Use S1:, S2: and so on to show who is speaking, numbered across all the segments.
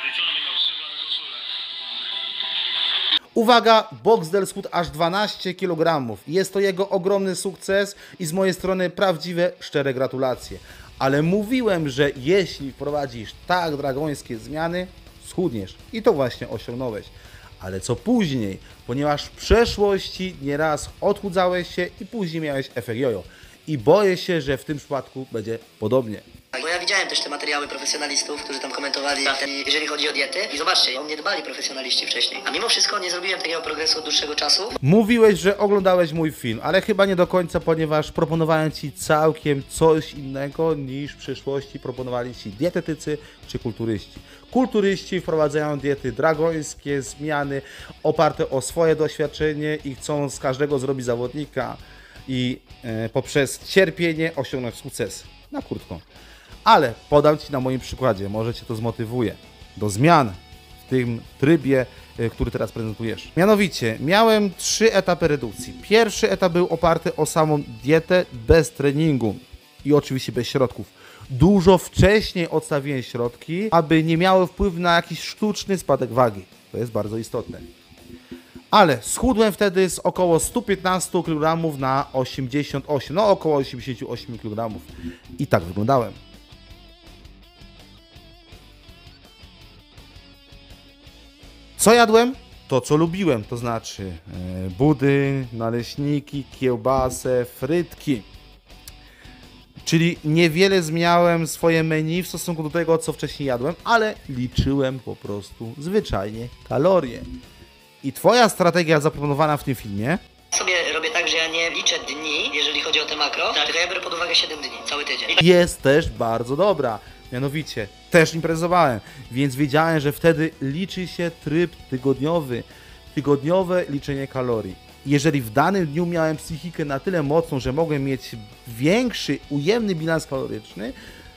S1: Uwaga, Boxdel schudł aż 12 kg. Jest to jego ogromny sukces i z mojej strony prawdziwe, szczere gratulacje. Ale mówiłem, że jeśli wprowadzisz tak dragońskie zmiany, schudniesz. I to właśnie osiągnąłeś. Ale co później? Ponieważ w przeszłości nieraz odchudzałeś się i później miałeś efekt jojo. I boję się, że w tym przypadku będzie podobnie.
S2: Bo ja widziałem też te materiały profesjonalistów, którzy tam komentowali, jeżeli chodzi o diety. I zobaczcie, o mnie dbali profesjonaliści wcześniej. A mimo wszystko nie zrobiłem takiego progresu od dłuższego czasu.
S1: Mówiłeś, że oglądałeś mój film, ale chyba nie do końca, ponieważ proponowałem Ci całkiem coś innego niż w przyszłości proponowali Ci dietetycy czy kulturyści. Kulturyści wprowadzają diety dragońskie, zmiany oparte o swoje doświadczenie i chcą z każdego zrobić zawodnika i poprzez cierpienie osiągnąć sukces. Na krótko. Ale podam Ci na moim przykładzie, może Cię to zmotywuje do zmian w tym trybie, który teraz prezentujesz. Mianowicie, miałem 3 etapy redukcji. Pierwszy etap był oparty o samą dietę bez treningu i oczywiście bez środków. Dużo wcześniej odstawiłem środki, aby nie miały wpływu na jakiś sztuczny spadek wagi. To jest bardzo istotne. Ale schudłem wtedy z około 115 kg na 88, no około 88 kg. I tak wyglądałem. Co jadłem? To, co lubiłem, to znaczy budyń, naleśniki, kiełbasę, frytki. Czyli niewiele zmieniałem swoje menu w stosunku do tego, co wcześniej jadłem, ale liczyłem po prostu zwyczajnie kalorie. I Twoja strategia zaproponowana w tym filmie
S2: Sobie robię tak, że ja nie liczę dni, jeżeli chodzi o te makro, tylko ja biorę pod uwagę 7 dni, cały tydzień.
S1: jest też bardzo dobra. Mianowicie, też imprezowałem, więc wiedziałem, że wtedy liczy się tryb tygodniowy. Tygodniowe liczenie kalorii. Jeżeli w danym dniu miałem psychikę na tyle mocną, że mogłem mieć większy, ujemny bilans kaloryczny,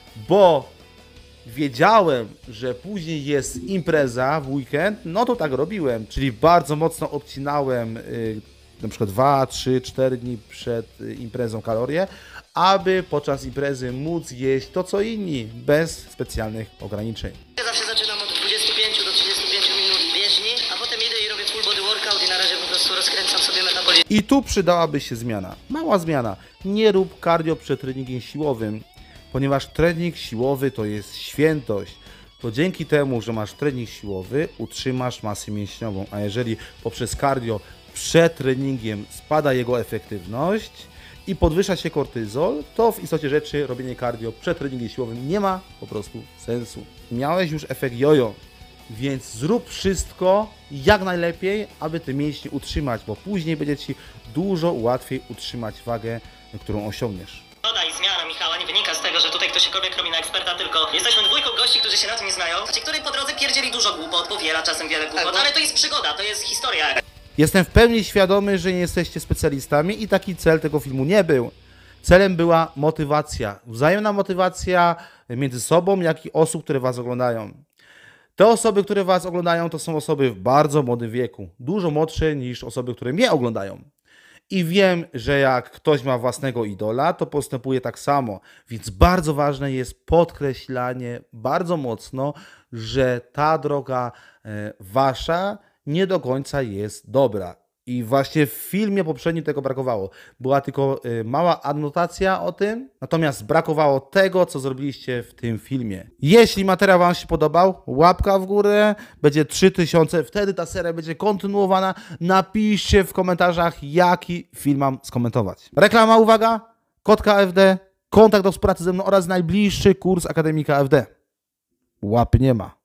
S1: bo wiedziałem, że później jest impreza w weekend, no to tak robiłem. Czyli bardzo mocno odcinałem na przykład 2, 3, 4 dni przed imprezą kalorie, aby podczas imprezy móc jeść to co inni, bez specjalnych ograniczeń.
S2: Ja zawsze zaczynam od 25 do 35 minut bieżni, a potem idę i robię full body workout i na razie po prostu rozkręcam sobie metabolizm.
S1: I tu przydałaby się zmiana. Mała zmiana. Nie rób cardio przed treningiem siłowym, ponieważ trening siłowy to jest świętość. To dzięki temu, że masz trening siłowy, utrzymasz masę mięśniową, a jeżeli poprzez cardio przed treningiem spada jego efektywność i podwyższa się kortyzol, to w istocie rzeczy robienie cardio przed treningiem siłowym nie ma po prostu sensu. Miałeś już efekt jojo, więc zrób wszystko jak najlepiej, aby te mięśnie utrzymać, bo później będzie Ci dużo łatwiej utrzymać wagę, którą osiągniesz.
S2: Zgoda i zmiana Michała nie wynika z tego, że tutaj ktośkolwiek robi na eksperta, tylko jesteśmy dwójką gości, którzy się na tym nie znają, który po drodze pierdzieli dużo głupot, powiela czasem wiele głupot, ale to jest przygoda, to jest historia.
S1: Jestem w pełni świadomy, że nie jesteście specjalistami i taki cel tego filmu nie był. Celem była motywacja, wzajemna motywacja między sobą, jak i osób, które Was oglądają. Te osoby, które Was oglądają, to są osoby w bardzo młodym wieku, dużo młodsze niż osoby, które mnie oglądają. I wiem, że jak ktoś ma własnego idola, to postępuje tak samo. Więc bardzo ważne jest podkreślanie bardzo mocno, że ta droga Wasza nie do końca jest dobra. I właśnie w filmie poprzednim tego brakowało. Była tylko mała anotacja o tym, natomiast brakowało tego, co zrobiliście w tym filmie. Jeśli materiał Wam się podobał, łapka w górę, będzie 3000, wtedy ta seria będzie kontynuowana. Napiszcie w komentarzach, jaki film mam skomentować. Reklama, uwaga, kod KFD, kontakt do współpracy ze mną oraz najbliższy kurs Akademii KFD. Łapy nie ma.